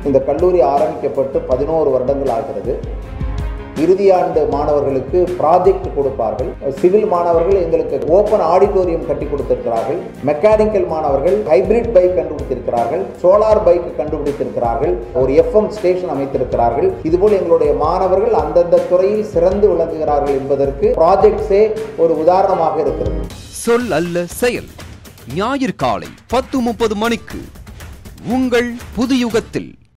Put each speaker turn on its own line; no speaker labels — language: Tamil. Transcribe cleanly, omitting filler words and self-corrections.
இந்த கல்லூரி ஆரம்பிக்கப்பட்டு 11 வருடங்கள் ஆகிறது. இறுதி ஆண்டு மாணவர்களுக்கு ப்ராஜெக்ட் கொடுப்பார்கள். சிவில் மாணவர்கள் எங்களுக்கு ஓப்பன் ஆடிட்டோரியம் கட்டி கொடுத்திருக்கிறார்கள். மெக்கானிக்கல் மாணவர்கள் ஹைபிரிட் பைக் கண்டுபிடித்திருக்கிறார்கள். சோலார் பைக் கண்டுபிடித்திருக்கிறார்கள். ஒரு FM ஸ்டேஷன் அமைத்திருக்கிறார்கள். இதுபோல் எங்களுடைய மாணவர்கள் அந்தந்த துறையில் சிறந்து விளங்குகிறார்கள் என்பதற்கு ப்ராஜெக்ட்ஸே ஒரு உதாரணமாக இருக்கிறது.
சொல் அல்ல செயல். ஞாயிறு காலை 10:30 மணிக்கு உங்கள் புதுயுகத்தில்.